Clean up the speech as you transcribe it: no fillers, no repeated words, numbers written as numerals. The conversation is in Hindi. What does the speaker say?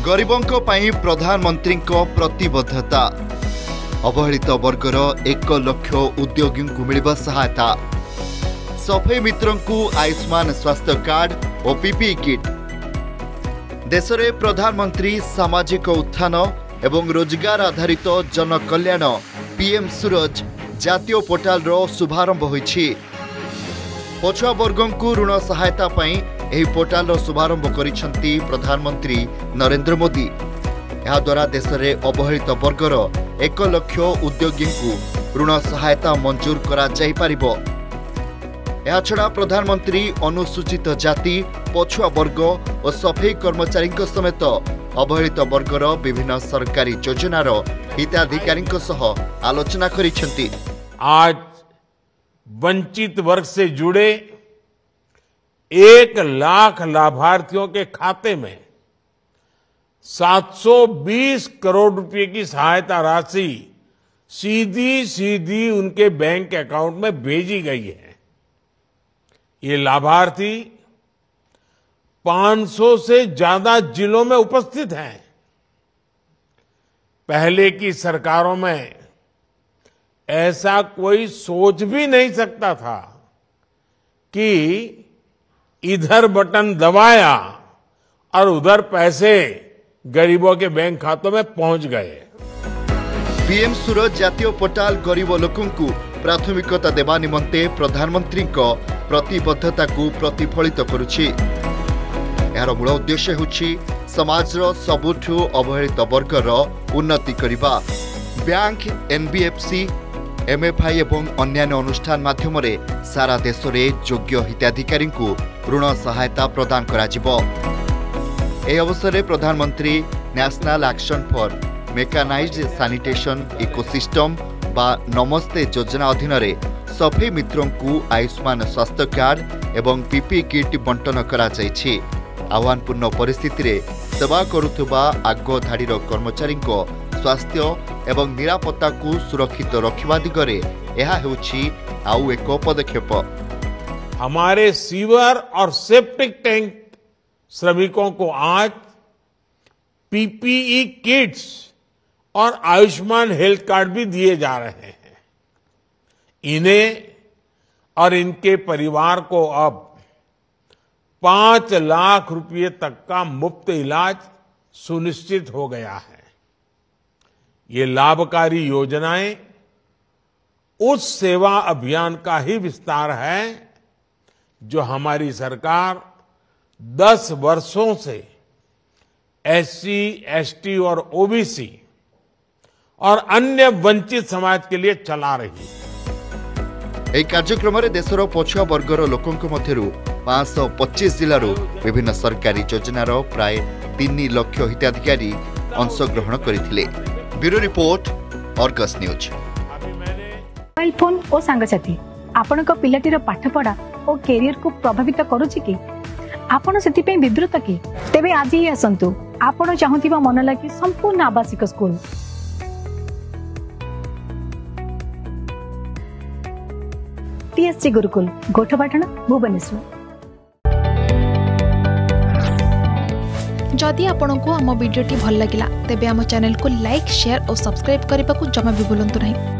गरीबों पाई प्रधानमंत्री प्रतिबद्धता अवहेलित वर्गर 1 लाख उद्योगी को मिलिबा सहायता सफाई मित्रों को आयुष्मान स्वास्थ्य कार्ड और पीपीई किट। देश में प्रधानमंत्री सामाजिक उत्थान एवं रोजगार आधारित जन कल्याण पीएम सूरज जातीय पोर्टाल रो शुभारंभ होईछि। पछुआ वर्गों को ऋण सहायता पाई एही पोर्टाल रो शुभारंभ करिसेंती प्रधानमंत्री नरेंद्र मोदी। यह द्वारा देश में अवहेलित वर्गर 1 लाख उद्योगी को ऋण सहायता मंजूर करा जाई पारिबो। यह छड़ा प्रधानमंत्री अनुसूचित जाति पछुआ वर्ग और सफाई कर्मचारी समेत अवहेलित वर्गर विभिन्न सरकारी योजनार हिताधिकारी सह आलोचना करिसेंती। आज वंचित वर्ग से जुड़े 1 लाख लाभार्थियों के खाते में 720 करोड़ रुपए की सहायता राशि सीधी उनके बैंक अकाउंट में भेजी गई है। ये लाभार्थी 500 से ज्यादा जिलों में उपस्थित हैं। पहले की सरकारों में ऐसा कोई सोच भी नहीं सकता था कि इधर बटन दबाया और उधर पैसे गरीबों के बैंक खातों में पहुंच गए। पीएम सूरज जातीय पोर्टाल गरीब लोकों को प्राथमिकता देवा निमंते प्रधानमंत्री प्रतिबद्धता को प्रतिफलित करुछि। यार मूल उद्देश्य होछि समाजर सबुठु अवहेलित वर्गर उन्नति करिबा। बैंक, एनबीएफसी, एमएफआई एवं अन्यान्य अनुष्ठान माध्यम रे सारा देश रे योग्य हिताधिकारी को ऋण सहायता प्रदान करा जिवो। ए अवसर में प्रधानमंत्री national action for mechanised sanitation ecosystem बा नमस्ते योजना अधीन रे सफाई मित्रों को आयुष्मान स्वास्थ्य कार्ड एवं पीपीई किट बंटन करा जायछि। आह्वानपूर्ण परिस्थिति रे सेवा करुथुबा आग धाड़ीर कर्मचारी स्वास्थ्य एवं निरापत्ता को सुरक्षित रखिबा दिगरे यह हेउछि आउ एक पदक्षेप। हमारे सीवर और सेप्टिक टैंक श्रमिकों को आज पीपीई किट्स और आयुष्मान हेल्थ कार्ड भी दिए जा रहे हैं। इन्हें और इनके परिवार को अब 5 लाख रुपए तक का मुफ्त इलाज सुनिश्चित हो गया है। ये लाभकारी योजनाएं उस सेवा अभियान का ही विस्तार है जो हमारी सरकार 10 वर्षों से एससी, एसटी और ओबीसी और अन्य वंचित समाज के लिए चला रही है। এই कार्यक्रम देशर पछुआ वर्गर लोकों मध्यरु 525 जिलार विभिन्न सरकारी योजनार प्राय 3 लाख हिताधिकारी अंशग्रहण करथिले। Bureau report, Argus news. Mobile phone और सांगसाथी आपण पिलाटीर पाठपढ़ा और कैरियर को प्रभावित करुछि कि आपण सेति पे विब्रत कि तेबे आज ही आसंतु आपण चाहुथिबा मन लागी संपूर्ण आवासिक स्कूल टीएससी गुरुकुल गोठपाटण भुवनेश्वर। जदि आपंक आम भिडी भल लगा तेब आम चैनल को लाइक, शेयर और सब्सक्राइब करने को जमा भी भूलु नहीं।